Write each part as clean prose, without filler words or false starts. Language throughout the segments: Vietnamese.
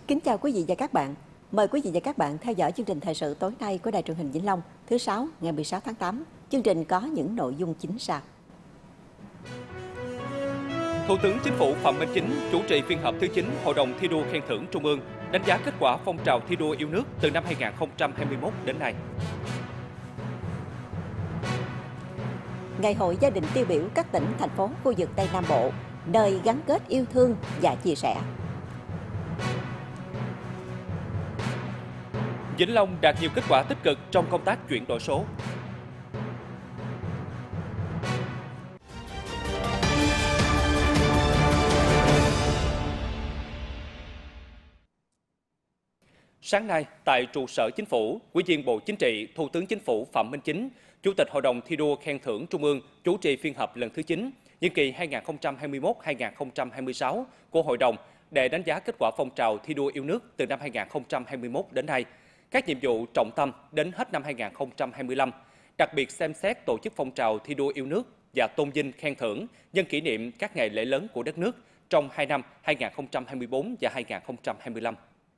Kính chào quý vị và các bạn. Mời quý vị và các bạn theo dõi chương trình thời sự tối nay của Đài truyền hình Vĩnh Long, thứ Sáu, ngày 16 tháng 8. Chương trình có những nội dung chính sau. Thủ tướng Chính phủ Phạm Minh Chính chủ trì phiên họp thứ 9 Hội đồng thi đua khen thưởng Trung ương, đánh giá kết quả phong trào thi đua yêu nước từ năm 2021 đến nay. Ngày hội gia đình tiêu biểu các tỉnh, thành phố khu vực Tây Nam Bộ, nơi gắn kết yêu thương và chia sẻ. Vĩnh Long đạt nhiều kết quả tích cực trong công tác chuyển đổi số. Sáng nay, tại trụ sở Chính phủ, Ủy viên Bộ Chính trị, Thủ tướng Chính phủ Phạm Minh Chính, Chủ tịch Hội đồng thi đua khen thưởng Trung ương chủ trì phiên họp lần thứ 9, nhiệm kỳ 2021-2026 của Hội đồng để đánh giá kết quả phong trào thi đua yêu nước từ năm 2021 đến nay, các nhiệm vụ trọng tâm đến hết năm 2025, đặc biệt xem xét tổ chức phong trào thi đua yêu nước và tôn vinh khen thưởng nhân kỷ niệm các ngày lễ lớn của đất nước trong 2 năm 2024 và 2025.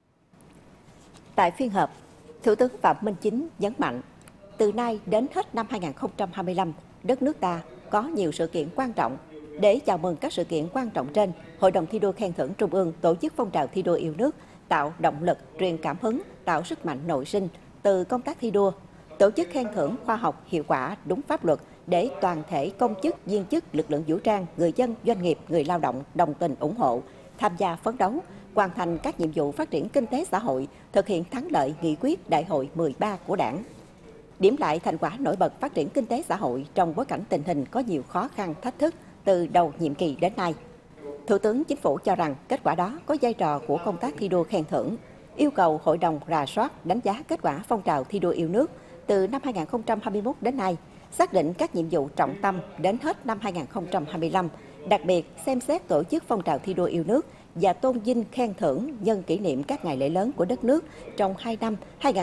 Tại phiên họp, Thủ tướng Phạm Minh Chính nhấn mạnh, từ nay đến hết năm 2025, đất nước ta có nhiều sự kiện quan trọng. Để chào mừng các sự kiện quan trọng trên, Hội đồng thi đua khen thưởng Trung ương tổ chức phong trào thi đua yêu nước, tạo động lực, truyền cảm hứng, tạo sức mạnh nội sinh từ công tác thi đua, tổ chức khen thưởng khoa học, hiệu quả, đúng pháp luật để toàn thể công chức, viên chức, lực lượng vũ trang, người dân, doanh nghiệp, người lao động đồng tình ủng hộ, tham gia phấn đấu, hoàn thành các nhiệm vụ phát triển kinh tế xã hội, thực hiện thắng lợi nghị quyết Đại hội 13 của Đảng. Điểm lại thành quả nổi bật phát triển kinh tế xã hội trong bối cảnh tình hình có nhiều khó khăn, thách thức từ đầu nhiệm kỳ đến nay. Thủ tướng Chính phủ cho rằng kết quả đó có vai trò của công tác thi đua khen thưởng, yêu cầu Hội đồng rà soát đánh giá kết quả phong trào thi đua yêu nước từ năm 2021 đến nay, xác định các nhiệm vụ trọng tâm đến hết năm 2025, đặc biệt xem xét tổ chức phong trào thi đua yêu nước và tôn vinh khen thưởng nhân kỷ niệm các ngày lễ lớn của đất nước trong 2 năm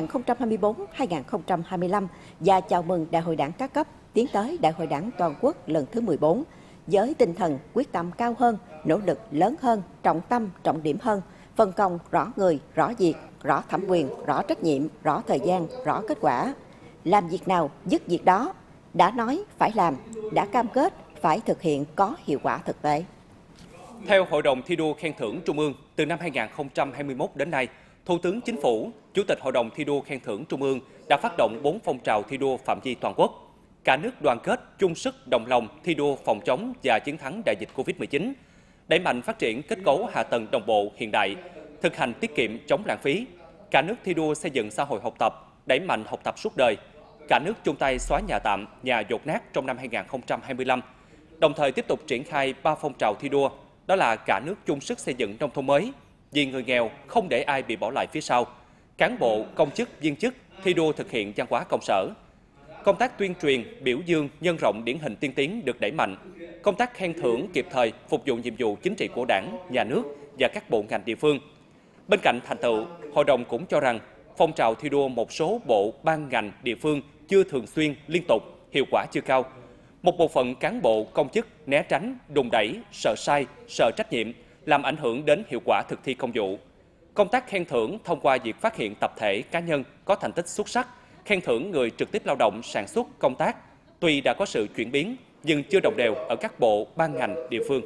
2024-2025 và chào mừng Đại hội Đảng các cấp tiến tới Đại hội Đảng toàn quốc lần thứ 14, với tinh thần quyết tâm cao hơn, nỗ lực lớn hơn, trọng tâm, trọng điểm hơn, phân công rõ người, rõ việc, rõ thẩm quyền, rõ trách nhiệm, rõ thời gian, rõ kết quả. Làm việc nào, dứt việc đó, đã nói phải làm, đã cam kết phải thực hiện có hiệu quả thực tế. Theo Hội đồng thi đua khen thưởng Trung ương, từ năm 2021 đến nay, Thủ tướng Chính phủ, Chủ tịch Hội đồng thi đua khen thưởng Trung ương đã phát động 4 phong trào thi đua phạm vi toàn quốc. Cả nước đoàn kết, chung sức, đồng lòng thi đua phòng chống và chiến thắng đại dịch Covid-19, đẩy mạnh phát triển kết cấu hạ tầng đồng bộ hiện đại, thực hành tiết kiệm chống lãng phí. Cả nước thi đua xây dựng xã hội học tập, đẩy mạnh học tập suốt đời. Cả nước chung tay xóa nhà tạm, nhà dột nát trong năm 2025. Đồng thời tiếp tục triển khai 3 phong trào thi đua, đó là cả nước chung sức xây dựng nông thôn mới, vì người nghèo không để ai bị bỏ lại phía sau, cán bộ, công chức, viên chức thi đua thực hiện văn hóa công sở. Công tác tuyên truyền, biểu dương, nhân rộng điển hình tiên tiến được đẩy mạnh. Công tác khen thưởng kịp thời phục vụ nhiệm vụ chính trị của Đảng, Nhà nước và các bộ ngành địa phương. Bên cạnh thành tựu, Hội đồng cũng cho rằng phong trào thi đua một số bộ, ban ngành, địa phương chưa thường xuyên, liên tục, hiệu quả chưa cao. Một bộ phận cán bộ, công chức né tránh, đùn đẩy, sợ sai, sợ trách nhiệm, làm ảnh hưởng đến hiệu quả thực thi công vụ. Công tác khen thưởng thông qua việc phát hiện tập thể, cá nhân có thành tích xuất sắc, khen thưởng người trực tiếp lao động, sản xuất, công tác, tuy đã có sự chuyển biến, nhưng chưa đồng đều ở các bộ, ban ngành, địa phương.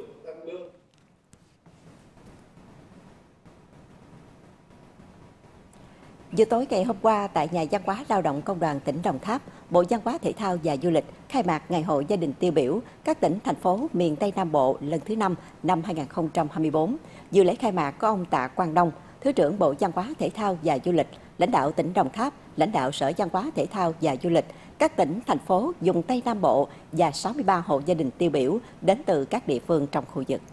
Vừa tối ngày hôm qua, tại Nhà văn hóa Lao động Công đoàn tỉnh Đồng Tháp, Bộ Văn hóa Thể thao và Du lịch khai mạc Ngày hội gia đình tiêu biểu các tỉnh, thành phố miền Tây Nam Bộ lần thứ 5 năm 2024. Dự lễ khai mạc có ông Tạ Quang Đông, Thứ trưởng Bộ Văn hóa Thể thao và Du lịch, lãnh đạo tỉnh Đồng Tháp, lãnh đạo Sở Văn hóa Thể thao và Du lịch, các tỉnh, thành phố vùng Tây Nam Bộ và 63 hộ gia đình tiêu biểu đến từ các địa phương trong khu vực.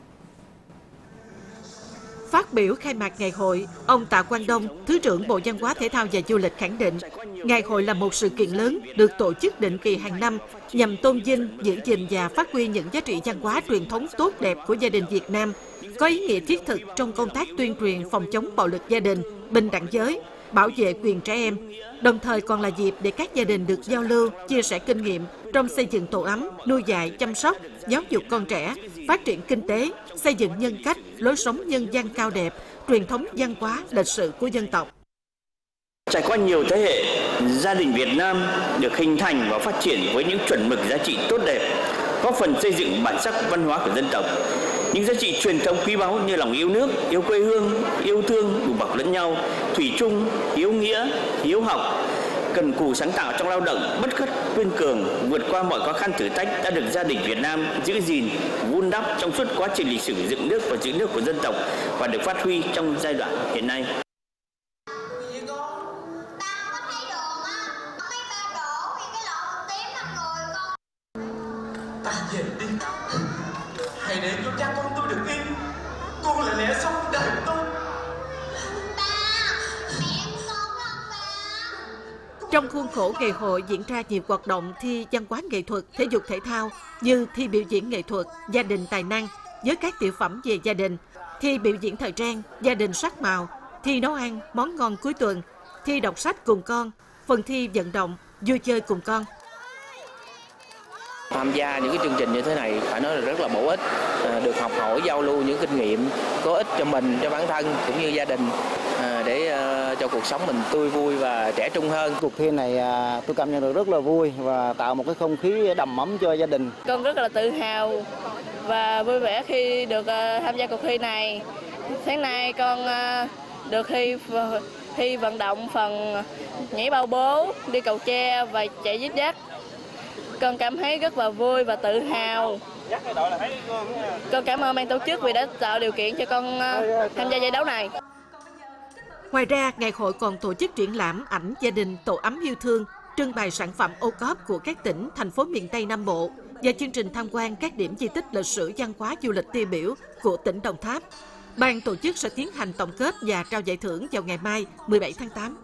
Phát biểu khai mạc ngày hội, ông Tạ Quang Đông, Thứ trưởng Bộ Văn hóa Thể thao và Du lịch khẳng định, ngày hội là một sự kiện lớn được tổ chức định kỳ hàng năm nhằm tôn vinh, giữ gìn và phát huy những giá trị văn hóa truyền thống tốt đẹp của gia đình Việt Nam, có ý nghĩa thiết thực trong công tác tuyên truyền phòng chống bạo lực gia đình, bình đẳng giới, bảo vệ quyền trẻ em, đồng thời còn là dịp để các gia đình được giao lưu, chia sẻ kinh nghiệm trong xây dựng tổ ấm, nuôi dạy, chăm sóc, giáo dục con trẻ, phát triển kinh tế, xây dựng nhân cách, lối sống nhân văn cao đẹp, truyền thống văn hóa, lịch sử của dân tộc. Trải qua nhiều thế hệ, gia đình Việt Nam được hình thành và phát triển với những chuẩn mực giá trị tốt đẹp, góp phần xây dựng bản sắc văn hóa của dân tộc. Những giá trị truyền thống quý báu như lòng yêu nước, yêu quê hương, yêu thương, đùm bọc lẫn nhau, thủy chung, hiếu nghĩa, hiếu học, cần cù sáng tạo trong lao động, bất khuất kiên cường, vượt qua mọi khó khăn thử thách đã được gia đình Việt Nam giữ gìn, vun đắp trong suốt quá trình lịch sử dựng nước và giữ nước của dân tộc và được phát huy trong giai đoạn hiện nay. Hãy để cho cha con tôi được yên. Con là lẽ sống đời tôi. Trong khuôn khổ ngày hội diễn ra nhiều hoạt động thi văn hóa nghệ thuật, thể dục thể thao như thi biểu diễn nghệ thuật, gia đình tài năng với các tiểu phẩm về gia đình, thi biểu diễn thời trang, gia đình sắc màu, thi nấu ăn, món ngon cuối tuần, thi đọc sách cùng con, phần thi vận động, vui chơi cùng con. Tham gia những cái chương trình như thế này phải nói là rất là bổ ích, được học hỏi giao lưu những kinh nghiệm có ích cho mình, cho bản thân cũng như gia đình để cho cuộc sống mình tươi vui và trẻ trung hơn. Cuộc thi này tôi cảm nhận được rất là vui và tạo một cái không khí đầm ấm cho gia đình. Con rất là tự hào và vui vẻ khi được tham gia cuộc thi này. Sáng nay con được thi vận động phần nhảy bao bố, đi cầu tre và chạy dít dắt. Con cảm thấy rất là vui và tự hào. Con cảm ơn ban tổ chức vì đã tạo điều kiện cho con tham gia giải đấu này. Ngoài ra, ngày hội còn tổ chức triển lãm ảnh gia đình tổ ấm yêu thương, trưng bày sản phẩm ô cóp của các tỉnh, thành phố miền Tây Nam Bộ và chương trình tham quan các điểm di tích lịch sử văn hóa du lịch tiêu biểu của tỉnh Đồng Tháp. Ban tổ chức sẽ tiến hành tổng kết và trao giải thưởng vào ngày mai, 17 tháng 8.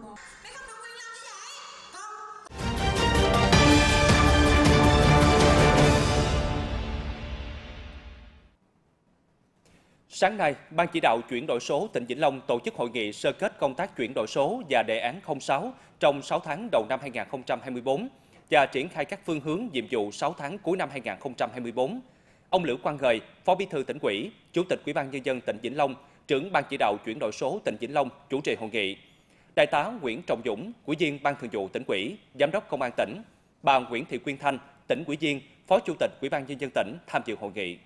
Sáng nay, Ban chỉ đạo chuyển đổi số tỉnh Vĩnh Long tổ chức hội nghị sơ kết công tác chuyển đổi số và đề án 06 trong 6 tháng đầu năm 2024 và triển khai các phương hướng nhiệm vụ 6 tháng cuối năm 2024. Ông Lữ Quang Gời, Phó Bí thư Tỉnh ủy, Chủ tịch Ủy ban Nhân dân tỉnh Vĩnh Long, trưởng Ban chỉ đạo chuyển đổi số tỉnh Vĩnh Long chủ trì hội nghị. Đại tá Nguyễn Trọng Dũng, Ủy viên Ban Thường vụ Tỉnh ủy, Giám đốc Công an tỉnh, bà Nguyễn Thị Quyên Thanh, Tỉnh ủy viên, Phó Chủ tịch Ủy ban Nhân dân tỉnh tham dự hội nghị.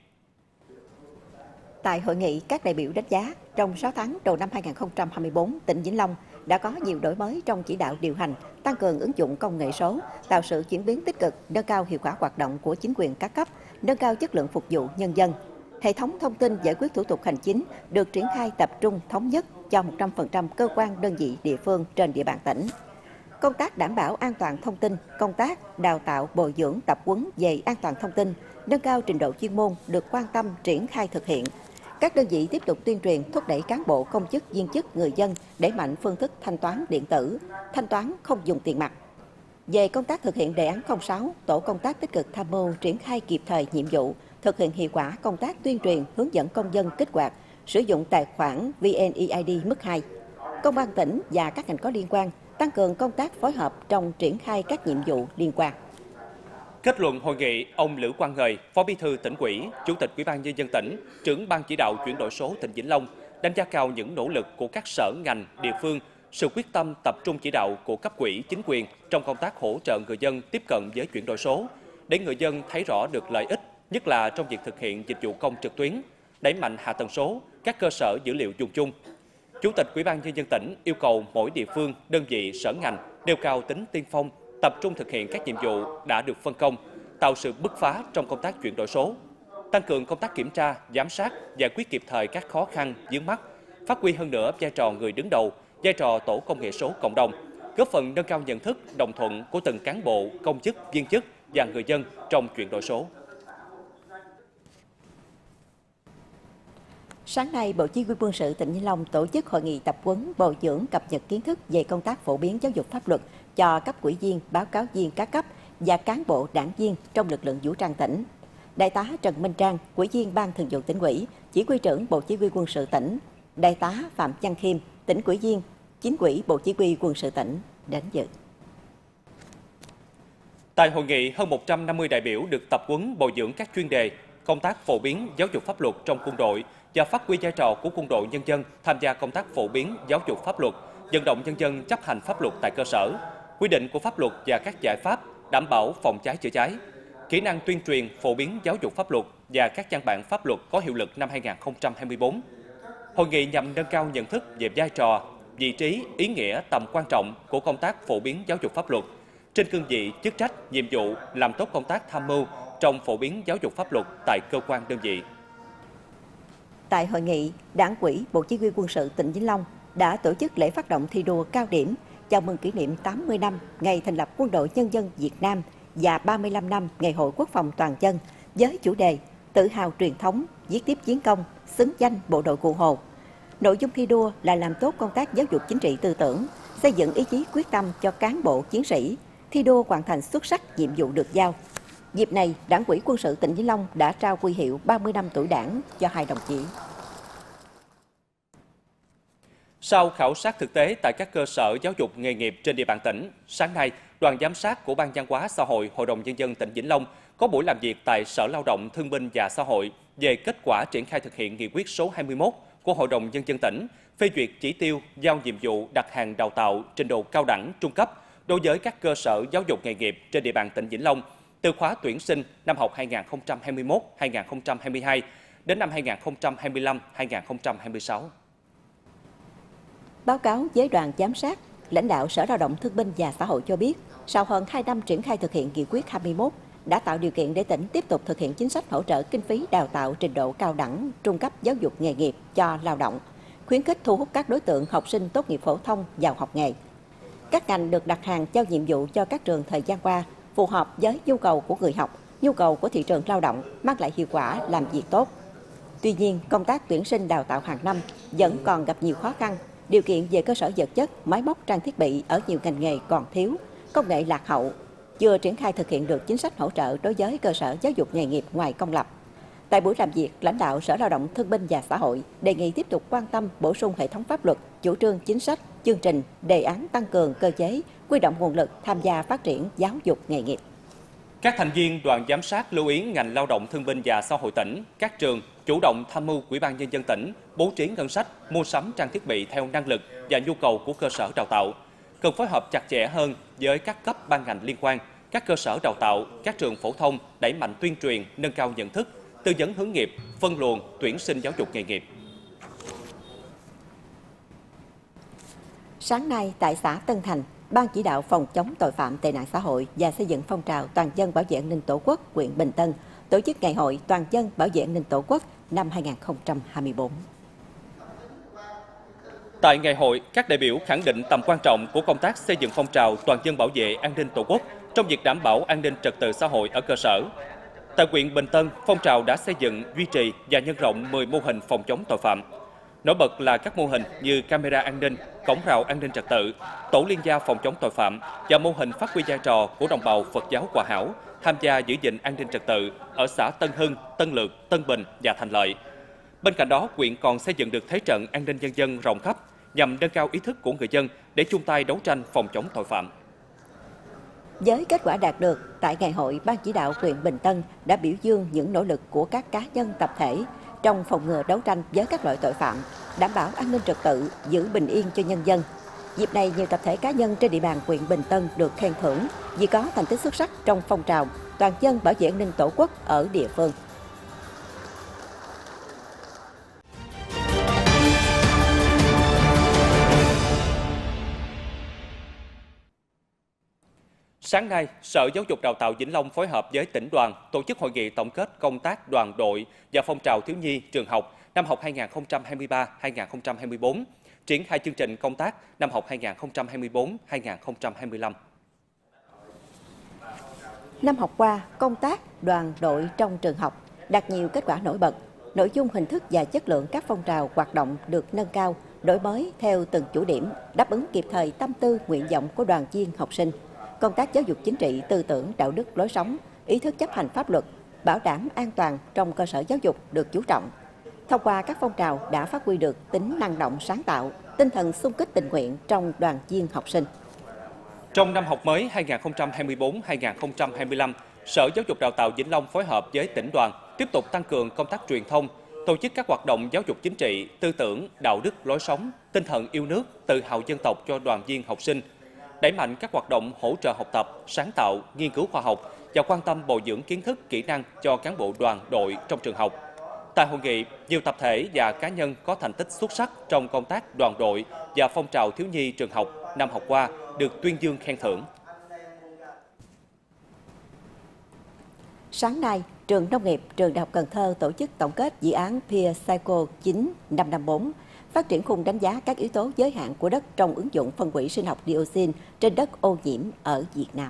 Tại hội nghị, các đại biểu đánh giá trong 6 tháng đầu năm 2024, tỉnh Vĩnh Long đã có nhiều đổi mới trong chỉ đạo điều hành, tăng cường ứng dụng công nghệ số, tạo sự chuyển biến tích cực, nâng cao hiệu quả hoạt động của chính quyền các cấp, nâng cao chất lượng phục vụ nhân dân. Hệ thống thông tin giải quyết thủ tục hành chính được triển khai tập trung thống nhất cho 100% cơ quan đơn vị địa phương trên địa bàn tỉnh. Công tác đảm bảo an toàn thông tin, công tác đào tạo bồi dưỡng tập huấn về an toàn thông tin, nâng cao trình độ chuyên môn được quan tâm triển khai thực hiện. Các đơn vị tiếp tục tuyên truyền thúc đẩy cán bộ, công chức, viên chức, người dân đẩy mạnh phương thức thanh toán điện tử, thanh toán không dùng tiền mặt. Về công tác thực hiện đề án 06, tổ công tác tích cực tham mưu triển khai kịp thời nhiệm vụ, thực hiện hiệu quả công tác tuyên truyền, hướng dẫn công dân kích hoạt, sử dụng tài khoản VNeID mức 2. Công an tỉnh và các ngành có liên quan tăng cường công tác phối hợp trong triển khai các nhiệm vụ liên quan. Kết luận hội nghị, ông Lữ Quang Gời, Phó Bí thư Tỉnh ủy, Chủ tịch Ủy ban Nhân dân tỉnh, trưởng Ban chỉ đạo chuyển đổi số tỉnh Vĩnh Long đánh giá cao những nỗ lực của các sở ngành, địa phương, sự quyết tâm tập trung chỉ đạo của cấp ủy, chính quyền trong công tác hỗ trợ người dân tiếp cận với chuyển đổi số, để người dân thấy rõ được lợi ích, nhất là trong việc thực hiện dịch vụ công trực tuyến, đẩy mạnh hạ tầng số, các cơ sở dữ liệu dùng chung. Chủ tịch Ủy ban Nhân dân tỉnh yêu cầu mỗi địa phương, đơn vị, sở ngành nêu cao tính tiên phong, tập trung thực hiện các nhiệm vụ đã được phân công, tạo sự bứt phá trong công tác chuyển đổi số, tăng cường công tác kiểm tra, giám sát, giải quyết kịp thời các khó khăn, vướng mắc, phát huy hơn nữa vai trò người đứng đầu, vai trò tổ công nghệ số cộng đồng, góp phần nâng cao nhận thức, đồng thuận của từng cán bộ, công chức, viên chức và người dân trong chuyển đổi số. Sáng nay, Bộ Chỉ huy Quân sự tỉnh Vĩnh Long tổ chức hội nghị tập huấn bồi dưỡng cập nhật kiến thức về công tác phổ biến giáo dục pháp luật cho cấp ủy viên, báo cáo viên các cấp và cán bộ đảng viên trong lực lượng vũ trang tỉnh. Đại tá Trần Minh Trang, Ủy viên Ban Thường vụ Tỉnh ủy, Chỉ huy trưởng Bộ Chỉ huy Quân sự tỉnh, Đại tá Phạm Văn Khiêm, Tỉnh ủy viên, Chính ủy Bộ Chỉ huy Quân sự tỉnh đến dự. Tại hội nghị, hơn 150 đại biểu được tập huấn bồi dưỡng các chuyên đề, công tác phổ biến giáo dục pháp luật trong quân đội và phát huy vai trò của quân đội nhân dân tham gia công tác phổ biến giáo dục pháp luật, vận động nhân dân chấp hành pháp luật tại cơ sở, quy định của pháp luật và các giải pháp đảm bảo phòng cháy chữa cháy, kỹ năng tuyên truyền phổ biến giáo dục pháp luật và các văn bản pháp luật có hiệu lực năm 2024. Hội nghị nhằm nâng cao nhận thức về vai trò, vị trí, ý nghĩa, tầm quan trọng của công tác phổ biến giáo dục pháp luật trên cương vị chức trách, nhiệm vụ làm tốt công tác tham mưu trong phổ biến giáo dục pháp luật tại cơ quan đơn vị. Tại hội nghị, Đảng ủy Bộ Chỉ huy Quân sự tỉnh Vĩnh Long đã tổ chức lễ phát động thi đua cao điểm chào mừng kỷ niệm 80 năm ngày thành lập Quân đội Nhân dân Việt Nam và 35 năm Ngày hội Quốc phòng toàn dân với chủ đề Tự hào truyền thống, viết tiếp chiến công, xứng danh bộ đội Cụ Hồ. Nội dung thi đua là làm tốt công tác giáo dục chính trị tư tưởng, xây dựng ý chí quyết tâm cho cán bộ chiến sĩ, thi đua hoàn thành xuất sắc nhiệm vụ được giao. Dịp này, Đảng ủy Quân sự tỉnh Vĩnh Long đã trao huy hiệu 30 năm tuổi Đảng cho 2 đồng chí. Sau khảo sát thực tế tại các cơ sở giáo dục nghề nghiệp trên địa bàn tỉnh, sáng nay, đoàn giám sát của Ban Văn hóa Xã hội Hội đồng Nhân dân tỉnh Vĩnh Long có buổi làm việc tại Sở Lao động Thương binh và Xã hội về kết quả triển khai thực hiện nghị quyết số 21 của Hội đồng Nhân dân tỉnh phê duyệt chỉ tiêu giao nhiệm vụ đặt hàng đào tạo trình độ cao đẳng trung cấp đối với các cơ sở giáo dục nghề nghiệp trên địa bàn tỉnh Vĩnh Long từ khóa tuyển sinh năm học 2021-2022 đến năm 2025-2026. Báo cáo với đoàn giám sát, lãnh đạo Sở Lao động Thương binh và Xã hội cho biết, sau hơn 2 năm triển khai thực hiện nghị quyết 21, đã tạo điều kiện để tỉnh tiếp tục thực hiện chính sách hỗ trợ kinh phí đào tạo trình độ cao đẳng, trung cấp giáo dục nghề nghiệp cho lao động, khuyến khích thu hút các đối tượng học sinh tốt nghiệp phổ thông vào học nghề. Các ngành được đặt hàng giao nhiệm vụ cho các trường thời gian qua phù hợp với nhu cầu của người học, nhu cầu của thị trường lao động, mang lại hiệu quả làm việc tốt. Tuy nhiên, công tác tuyển sinh đào tạo hàng năm vẫn còn gặp nhiều khó khăn. Điều kiện về cơ sở vật chất, máy móc, trang thiết bị ở nhiều ngành nghề còn thiếu, công nghệ lạc hậu, chưa triển khai thực hiện được chính sách hỗ trợ đối với cơ sở giáo dục nghề nghiệp ngoài công lập. Tại buổi làm việc, lãnh đạo Sở Lao động Thương binh và Xã hội đề nghị tiếp tục quan tâm bổ sung hệ thống pháp luật, chủ trương chính sách, chương trình, đề án tăng cường cơ chế, huy động nguồn lực tham gia phát triển giáo dục nghề nghiệp. Các thành viên đoàn giám sát lưu ý ngành Lao động Thương binh và Xã hội tỉnh, các trường chủ động tham mưu Ủy ban Nhân dân tỉnh bố trí ngân sách, mua sắm trang thiết bị theo năng lực và nhu cầu của cơ sở đào tạo. Cần phối hợp chặt chẽ hơn với các cấp ban ngành liên quan, các cơ sở đào tạo, các trường phổ thông đẩy mạnh tuyên truyền, nâng cao nhận thức, tư vấn hướng nghiệp, phân luồng, tuyển sinh giáo dục nghề nghiệp. Sáng nay tại xã Tân Thành, Ban chỉ đạo phòng chống tội phạm tệ nạn xã hội và xây dựng phong trào toàn dân bảo vệ an ninh Tổ quốc huyện Bình Tân tổ chức Ngày hội toàn dân bảo vệ an ninh Tổ quốc năm 2024. Tại ngày hội, các đại biểu khẳng định tầm quan trọng của công tác xây dựng phong trào toàn dân bảo vệ an ninh Tổ quốc trong việc đảm bảo an ninh trật tự xã hội ở cơ sở. Tại huyện Bình Tân, phong trào đã xây dựng, duy trì và nhân rộng 10 mô hình phòng chống tội phạm. Nổi bật là các mô hình như camera an ninh, cổng rào an ninh trật tự, tổ liên gia phòng chống tội phạm và mô hình phát huy vai trò của đồng bào Phật giáo Hòa Hảo tham gia giữ gìn an ninh trật tự ở xã Tân Hưng, Tân Lược, Tân Bình và Thành Lợi. Bên cạnh đó, huyện còn xây dựng được thế trận an ninh nhân dân rộng khắp nhằm nâng cao ý thức của người dân để chung tay đấu tranh phòng chống tội phạm. Với kết quả đạt được, tại ngày hội, Ban chỉ đạo huyện Bình Tân đã biểu dương những nỗ lực của các cá nhân tập thể trong phòng ngừa đấu tranh với các loại tội phạm, đảm bảo an ninh trật tự, giữ bình yên cho nhân dân. Dịp này, nhiều tập thể cá nhân trên địa bàn huyện Bình Tân được khen thưởng vì có thành tích xuất sắc trong phong trào toàn dân bảo vệ an ninh Tổ quốc ở địa phương. Sáng nay, Sở Giáo dục Đào tạo Vĩnh Long phối hợp với tỉnh đoàn tổ chức hội nghị tổng kết công tác đoàn đội và phong trào thiếu nhi trường học năm học 2023-2024, triển khai chương trình công tác năm học 2024-2025. Năm học qua, công tác đoàn đội trong trường học đạt nhiều kết quả nổi bật. Nội dung, hình thức và chất lượng các phong trào hoạt động được nâng cao, đổi mới theo từng chủ điểm, đáp ứng kịp thời tâm tư, nguyện vọng của đoàn viên học sinh. Công tác giáo dục chính trị, tư tưởng, đạo đức, lối sống, ý thức chấp hành pháp luật, bảo đảm an toàn trong cơ sở giáo dục được chú trọng. Thông qua các phong trào đã phát huy được tính năng động sáng tạo, tinh thần xung kích tình nguyện trong đoàn viên học sinh. Trong năm học mới 2024-2025, Sở Giáo dục Đào tạo Vĩnh Long phối hợp với tỉnh đoàn tiếp tục tăng cường công tác truyền thông, tổ chức các hoạt động giáo dục chính trị, tư tưởng, đạo đức, lối sống, tinh thần yêu nước, tự hào dân tộc cho đoàn viên học sinh, đẩy mạnh các hoạt động hỗ trợ học tập, sáng tạo, nghiên cứu khoa học và quan tâm bồi dưỡng kiến thức, kỹ năng cho cán bộ đoàn đội trong trường học. Tại hội nghị, nhiều tập thể và cá nhân có thành tích xuất sắc trong công tác đoàn đội và phong trào thiếu nhi trường học năm học qua được tuyên dương khen thưởng. Sáng nay, Trường Nông nghiệp, Trường Đại học Cần Thơ tổ chức tổng kết dự án Peer Cycle 9554, phát triển khung đánh giá các yếu tố giới hạn của đất trong ứng dụng phân hủy sinh học dioxin trên đất ô nhiễm ở Việt Nam.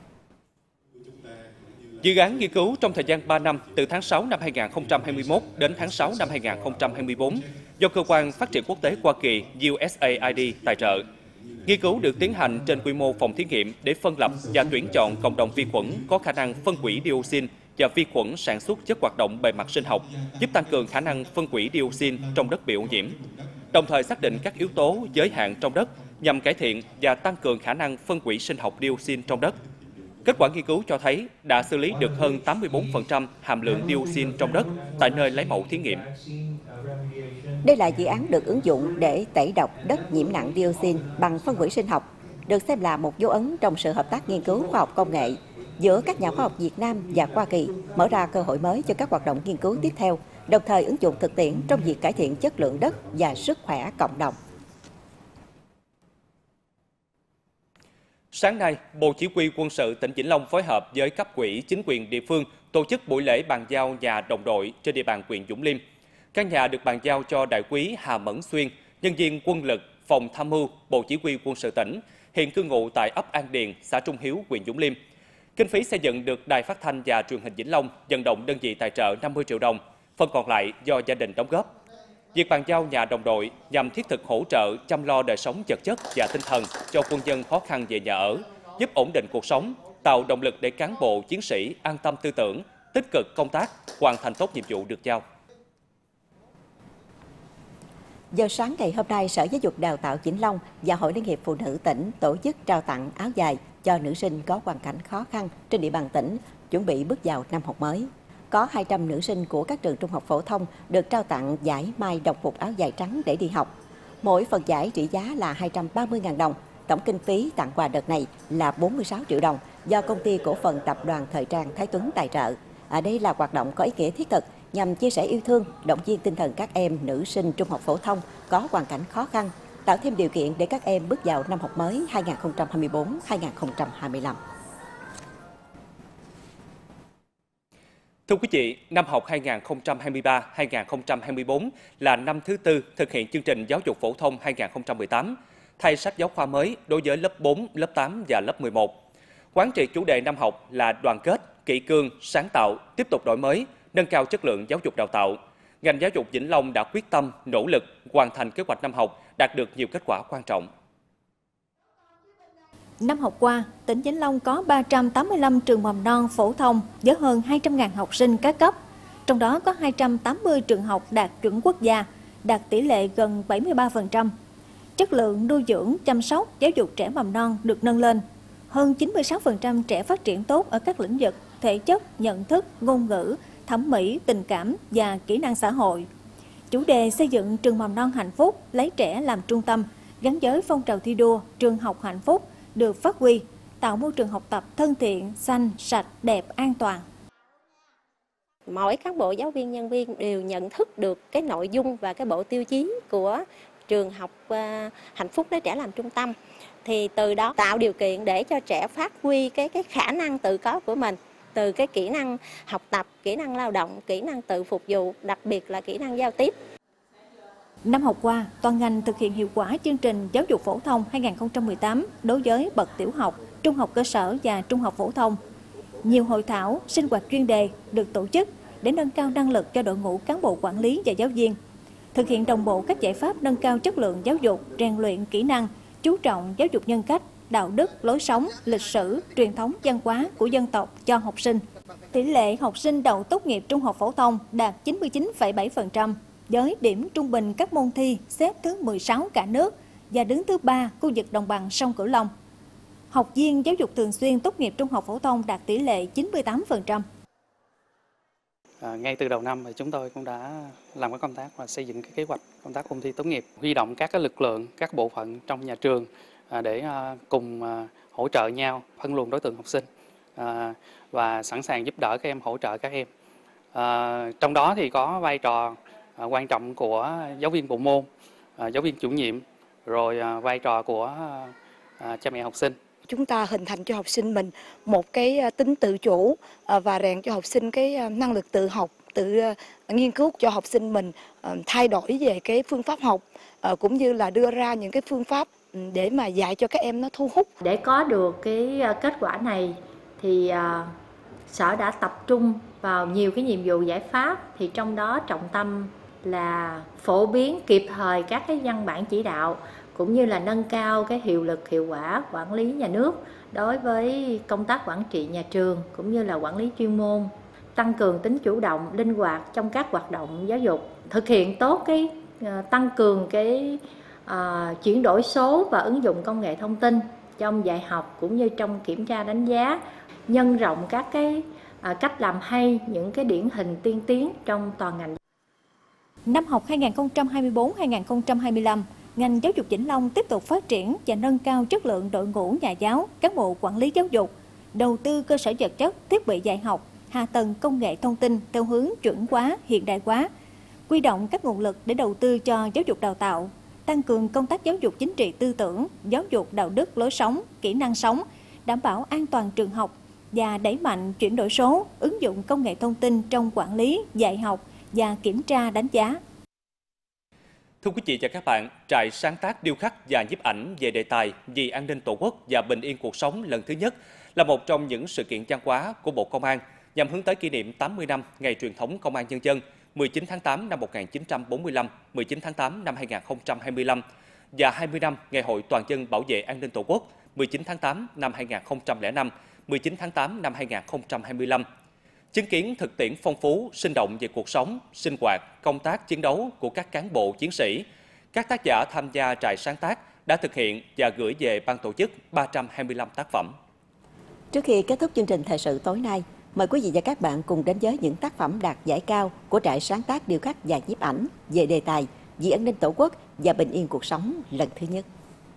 Dự án nghiên cứu trong thời gian 3 năm, từ tháng 6 năm 2021 đến tháng 6 năm 2024, do Cơ quan Phát triển Quốc tế Hoa Kỳ USAID tài trợ. Nghiên cứu được tiến hành trên quy mô phòng thí nghiệm để phân lập và tuyển chọn cộng đồng vi khuẩn có khả năng phân hủy dioxin và vi khuẩn sản xuất chất hoạt động bề mặt sinh học, giúp tăng cường khả năng phân hủy dioxin trong đất bị ô nhiễm. Đồng thời xác định các yếu tố giới hạn trong đất nhằm cải thiện và tăng cường khả năng phân hủy sinh học dioxin trong đất. Kết quả nghiên cứu cho thấy đã xử lý được hơn 84% hàm lượng dioxin trong đất tại nơi lấy mẫu thí nghiệm. Đây là dự án được ứng dụng để tẩy độc đất nhiễm nặng dioxin bằng phân hủy sinh học, được xem là một dấu ấn trong sự hợp tác nghiên cứu khoa học công nghệ giữa các nhà khoa học Việt Nam và Hoa Kỳ, mở ra cơ hội mới cho các hoạt động nghiên cứu tiếp theo, đồng thời ứng dụng thực tiễn trong việc cải thiện chất lượng đất và sức khỏe cộng đồng. Sáng nay, Bộ Chỉ huy Quân sự tỉnh Vĩnh Long phối hợp với cấp ủy chính quyền địa phương tổ chức buổi lễ bàn giao nhà đồng đội trên địa bàn huyện Vũng Liêm. Căn nhà được bàn giao cho Đại úy Hà Mẫn Xuyên, nhân viên quân lực, phòng tham mưu, Bộ Chỉ huy Quân sự tỉnh, hiện cư ngụ tại ấp An Điền, xã Trung Hiếu, huyện Vũng Liêm. Kinh phí xây dựng được Đài Phát thanh và Truyền hình Vĩnh Long vận động đơn vị tài trợ 50 triệu đồng, phần còn lại do gia đình đóng góp. Việc bàn giao nhà đồng đội nhằm thiết thực hỗ trợ chăm lo đời sống vật chất và tinh thần cho quân dân khó khăn về nhà ở, giúp ổn định cuộc sống, tạo động lực để cán bộ, chiến sĩ an tâm tư tưởng, tích cực công tác, hoàn thành tốt nhiệm vụ được giao. Giờ sáng ngày hôm nay, Sở Giáo dục Đào tạo Vĩnh Long và Hội Liên hiệp Phụ nữ tỉnh tổ chức trao tặng áo dài cho nữ sinh có hoàn cảnh khó khăn trên địa bàn tỉnh, chuẩn bị bước vào năm học mới. Có 200 nữ sinh của các trường trung học phổ thông được trao tặng giải may đồng phục áo dài trắng để đi học. Mỗi phần giải trị giá là 230.000 đồng. Tổng kinh phí tặng quà đợt này là 46 triệu đồng do Công ty Cổ phần Tập đoàn Thời trang Thái Tuấn tài trợ. Đây là hoạt động có ý nghĩa thiết thực nhằm chia sẻ yêu thương, động viên tinh thần các em nữ sinh trung học phổ thông có hoàn cảnh khó khăn, tạo thêm điều kiện để các em bước vào năm học mới 2024-2025. Thưa quý vị, năm học 2023-2024 là năm thứ tư thực hiện chương trình giáo dục phổ thông 2018, thay sách giáo khoa mới đối với lớp 4, lớp 8 và lớp 11. Quán triệt chủ đề năm học là đoàn kết, kỷ cương, sáng tạo, tiếp tục đổi mới, nâng cao chất lượng giáo dục đào tạo. Ngành giáo dục Vĩnh Long đã quyết tâm, nỗ lực hoàn thành kế hoạch năm học, đạt được nhiều kết quả quan trọng. Năm học qua, tỉnh Vĩnh Long có 385 trường mầm non phổ thông với hơn 200.000 học sinh các cấp. Trong đó có 280 trường học đạt chuẩn quốc gia, đạt tỷ lệ gần 73%. Chất lượng nuôi dưỡng, chăm sóc, giáo dục trẻ mầm non được nâng lên. Hơn 96% trẻ phát triển tốt ở các lĩnh vực thể chất, nhận thức, ngôn ngữ, thẩm mỹ, tình cảm và kỹ năng xã hội. Chủ đề xây dựng trường mầm non hạnh phúc, lấy trẻ làm trung tâm, gắn với phong trào thi đua trường học hạnh phúc được phát huy, tạo môi trường học tập thân thiện, xanh, sạch, đẹp, an toàn. Mỗi cán bộ, giáo viên, nhân viên đều nhận thức được cái nội dung và cái bộ tiêu chí của trường học hạnh phúc lấy trẻ làm trung tâm. Thì từ đó tạo điều kiện để cho trẻ phát huy cái khả năng tự có của mình, từ cái kỹ năng học tập, kỹ năng lao động, kỹ năng tự phục vụ, đặc biệt là kỹ năng giao tiếp. Năm học qua, toàn ngành thực hiện hiệu quả chương trình giáo dục phổ thông 2018 đối với bậc tiểu học, trung học cơ sở và trung học phổ thông. Nhiều hội thảo, sinh hoạt chuyên đề được tổ chức để nâng cao năng lực cho đội ngũ cán bộ quản lý và giáo viên, thực hiện đồng bộ các giải pháp nâng cao chất lượng giáo dục, rèn luyện kỹ năng, chú trọng giáo dục nhân cách, đạo đức, lối sống, lịch sử, truyền thống văn hóa của dân tộc cho học sinh. Tỷ lệ học sinh đậu tốt nghiệp trung học phổ thông đạt 99,7%, với điểm trung bình các môn thi xếp thứ 16 cả nước và đứng thứ 3 khu vực đồng bằng sông Cửu Long. Học viên giáo dục thường xuyên tốt nghiệp trung học phổ thông đạt tỷ lệ 98%. Ngay từ đầu năm thì chúng tôi cũng đã làm cái công tác và xây dựng cái kế hoạch công tác ôn thi tốt nghiệp, huy động các cái lực lượng, các bộ phận trong nhà trường để cùng hỗ trợ nhau, phân luồng đối tượng học sinh và sẵn sàng giúp đỡ các em, hỗ trợ các em. Trong đó thì có vai trò quan trọng của giáo viên bộ môn, giáo viên chủ nhiệm, rồi vai trò của cha mẹ học sinh. Chúng ta hình thành cho học sinh mình một cái tính tự chủ và rèn cho học sinh cái năng lực tự học, tự nghiên cứu, cho học sinh mình thay đổi về cái phương pháp học cũng như là đưa ra những cái phương pháp để mà dạy cho các em nó thu hút. Để có được cái kết quả này thì Sở đã tập trung vào nhiều cái nhiệm vụ giải pháp, thì trong đó trọng tâm là phổ biến kịp thời các cái văn bản chỉ đạo cũng như là nâng cao cái hiệu lực hiệu quả quản lý nhà nước đối với công tác quản trị nhà trường cũng như là quản lý chuyên môn, tăng cường tính chủ động, linh hoạt trong các hoạt động giáo dục, thực hiện tốt cái tăng cường cái chuyển đổi số và ứng dụng công nghệ thông tin trong dạy học cũng như trong kiểm tra đánh giá, nhân rộng các cái cách làm hay, những cái điển hình tiên tiến trong toàn ngành. Năm học 2024-2025, ngành giáo dục Vĩnh Long tiếp tục phát triển và nâng cao chất lượng đội ngũ nhà giáo, cán bộ quản lý giáo dục, đầu tư cơ sở vật chất, thiết bị dạy học, hạ tầng công nghệ thông tin theo hướng chuẩn hóa, hiện đại hóa, huy động các nguồn lực để đầu tư cho giáo dục đào tạo, tăng cường công tác giáo dục chính trị tư tưởng, giáo dục đạo đức lối sống, kỹ năng sống, đảm bảo an toàn trường học và đẩy mạnh chuyển đổi số, ứng dụng công nghệ thông tin trong quản lý, dạy học và kiểm tra đánh giá. Thưa quý vị và các bạn, trại sáng tác điêu khắc và nhiếp ảnh về đề tài vì an ninh Tổ quốc và bình yên cuộc sống lần thứ nhất là một trong những sự kiện văn hóa của Bộ Công an nhằm hướng tới kỷ niệm 80 năm ngày truyền thống Công an Nhân dân 19 tháng 8 năm 1945, 19 tháng 8 năm 2025 và 20 năm Ngày hội Toàn dân bảo vệ an ninh Tổ quốc 19 tháng 8 năm 2005, 19 tháng 8 năm 2025. Chứng kiến thực tiễn phong phú, sinh động về cuộc sống, sinh hoạt, công tác chiến đấu của các cán bộ chiến sĩ, các tác giả tham gia trại sáng tác đã thực hiện và gửi về ban tổ chức 325 tác phẩm. Trước khi kết thúc chương trình thời sự tối nay, mời quý vị và các bạn cùng đến với những tác phẩm đạt giải cao của trại sáng tác điêu khắc và nhiếp ảnh về đề tài vì an ninh Tổ quốc và bình yên cuộc sống lần thứ nhất.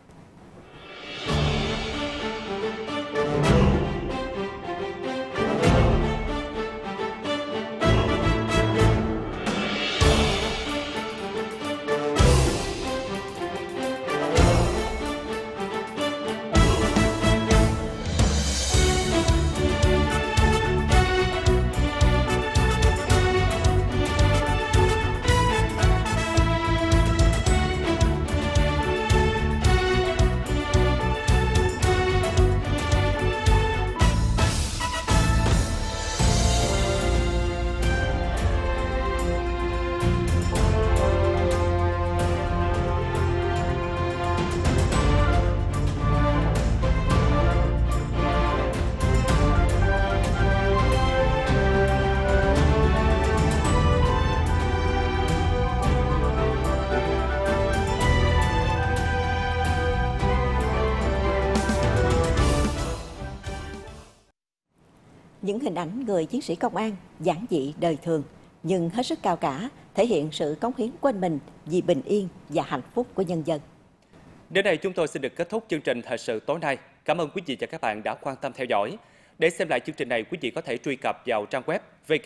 Những hình ảnh người chiến sĩ công an giản dị đời thường nhưng hết sức cao cả, thể hiện sự cống hiến quên mình vì bình yên và hạnh phúc của nhân dân. Đến đây chúng tôi xin được kết thúc chương trình thời sự tối nay. Cảm ơn quý vị và các bạn đã quan tâm theo dõi. Để xem lại chương trình này, quý vị có thể truy cập vào trang web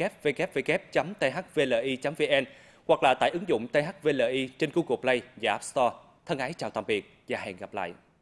www.thvli.vn hoặc là tải ứng dụng THVLI trên Google Play và App Store. Thân ái chào tạm biệt và hẹn gặp lại.